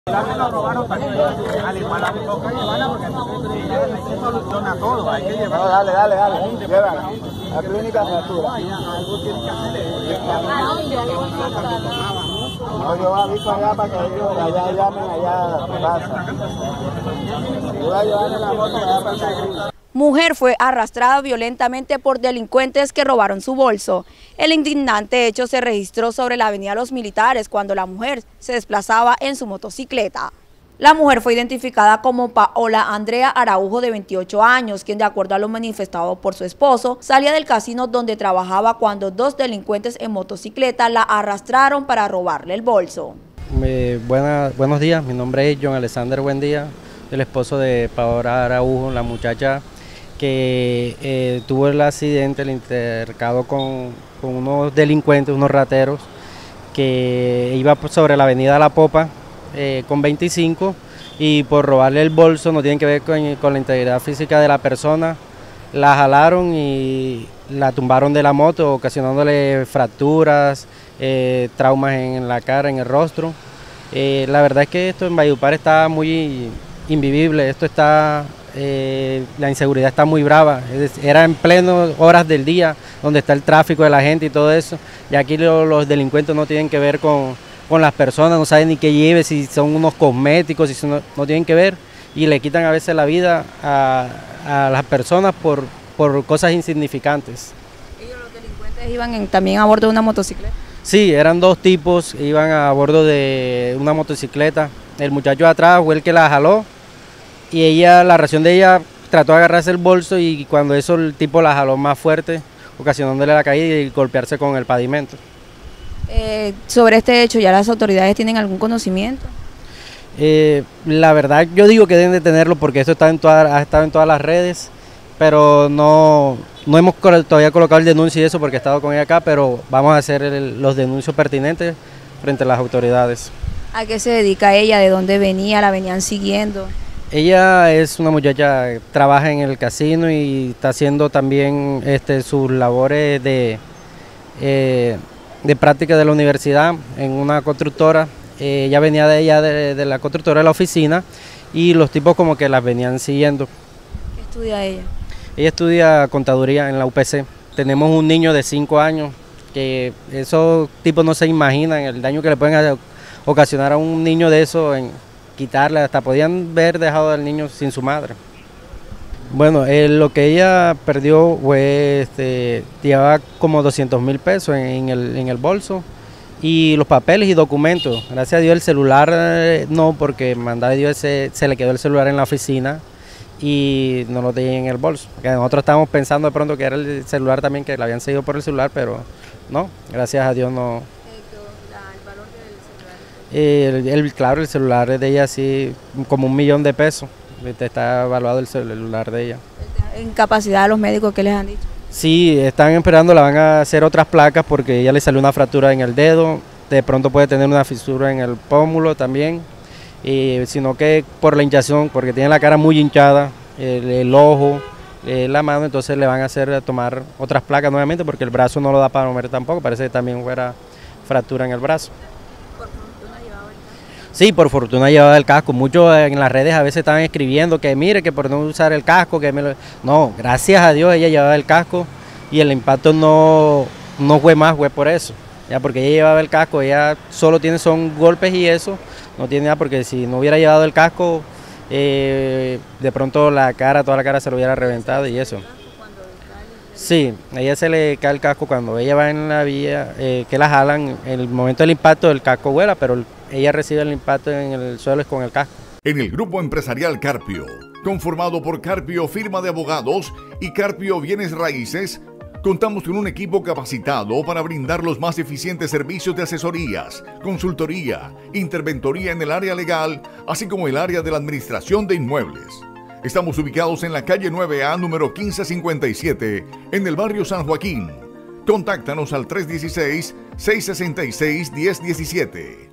Lo robaron también, al igual a mi toca llevarla porque se soluciona todo, hay que llevarla. No, dale, llévala. La clínica fractura. Algo tiene que hacerle. No, yo aviso allá para que ellos allá llamen allá a tu casa. Yo voy a llevarle la moto allá para acá. Mujer fue arrastrada violentamente por delincuentes que robaron su bolso. El indignante hecho se registró sobre la avenida Los Militares cuando la mujer se desplazaba en su motocicleta. La mujer fue identificada como Paola Andrea Araujo, de 28 años, quien, de acuerdo a lo manifestado por su esposo, salía del casino donde trabajaba cuando dos delincuentes en motocicleta la arrastraron para robarle el bolso. Buenos días, mi nombre es John Alexander Buendía, el esposo de Paola Araujo, la muchacha que tuvo el accidente, el intercado con unos delincuentes, unos rateros, que iba sobre la avenida La Popa con 25, y por robarle el bolso, no tienen que ver con la integridad física de la persona, la jalaron y la tumbaron de la moto, ocasionándole fracturas, traumas en la cara, en el rostro. La verdad es que esto en Valledupar está muy invivible, esto está... la inseguridad está muy brava, era en pleno horas del día, donde está el tráfico de la gente y todo eso, y aquí los delincuentes no tienen que ver con las personas, no saben ni qué lleve, si son unos cosméticos, si no tienen que ver, y le quitan a veces la vida a las personas por cosas insignificantes. ¿Ellos, los delincuentes, iban también a bordo de una motocicleta? Sí, eran dos tipos, iban a bordo de una motocicleta, el muchacho de atrás fue el que la jaló, y ella, la reacción de ella, trató de agarrarse el bolso, y cuando eso el tipo la jaló más fuerte, ocasionándole la caída y golpearse con el pavimento. Sobre este hecho, ¿ya las autoridades tienen algún conocimiento? La verdad, yo digo que deben de tenerlo porque esto ha estado en todas las redes, pero no hemos todavía colocado el denuncio y eso porque he estado con ella acá, pero vamos a hacer los denuncios pertinentes frente a las autoridades. ¿A qué se dedica ella? ¿De dónde venía? ¿La venían siguiendo? Ella es una muchacha que trabaja en el casino y está haciendo también sus labores de práctica de la universidad en una constructora. Ella venía de la constructora de la oficina, y los tipos como que las venían siguiendo. ¿Qué estudia ella? Ella estudia contaduría en la UPC. Tenemos un niño de 5 años, que esos tipos no se imaginan el daño que le pueden ocasionar a un niño de eso, en quitarle, hasta podían haber dejado al niño sin su madre. Bueno, lo que ella perdió fue, llevaba como 200.000 pesos en el bolso, y los papeles y documentos. Gracias a Dios el celular no, porque mandaba Dios se le quedó el celular en la oficina y no lo tenía en el bolso. Porque nosotros estábamos pensando de pronto que era el celular también, que la habían seguido por el celular, pero no, gracias a Dios no. ¿El valor del celular? Claro, el celular de ella sí, como 1 millón de pesos. Está evaluado el celular de ella. ¿En capacidad de los médicos qué les han dicho? Sí, están esperando, la van a hacer otras placas porque ella le salió una fractura en el dedo, de pronto puede tener una fisura en el pómulo también, sino que por la hinchación, porque tiene la cara muy hinchada, el ojo, la mano, entonces le van a hacer tomar otras placas nuevamente porque el brazo no lo da para mover tampoco, parece que también fuera fractura en el brazo. Sí, por fortuna llevaba el casco. Muchos en las redes a veces estaban escribiendo que mire, que por no usar el casco, No, gracias a Dios ella llevaba el casco y el impacto no fue más, fue por eso. Ya, porque ella llevaba el casco, ella solo son golpes y eso, no tiene nada, porque si no hubiera llevado el casco, de pronto toda la cara se lo hubiera reventado y eso. Sí, a ella se le cae el casco cuando ella va en la vía, que la jalan, en el momento del impacto el casco vuela, pero ella recibe el impacto en el suelo con el casco. En el grupo empresarial Carpio, conformado por Carpio Firma de Abogados y Carpio Bienes Raíces, contamos con un equipo capacitado para brindar los más eficientes servicios de asesorías, consultoría, interventoría en el área legal, así como el área de la administración de inmuebles. Estamos ubicados en la calle 9A, número 1557, en el barrio San Joaquín. Contáctanos al 316-666-1017.